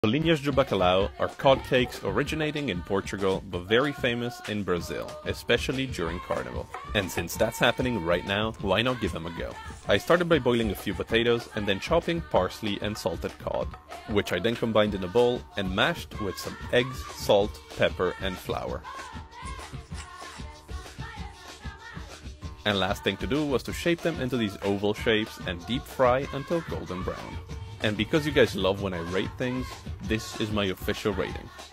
Bolinhos de bacalhau are cod cakes originating in Portugal but very famous in Brazil, especially during Carnival. And since that's happening right now, why not give them a go? I started by boiling a few potatoes and then chopping parsley and salted cod, which I then combined in a bowl and mashed with some eggs, salt, pepper and flour. And last thing to do was to shape them into these oval shapes and deep fry until golden brown. And because you guys love when I rate things, this is my official rating.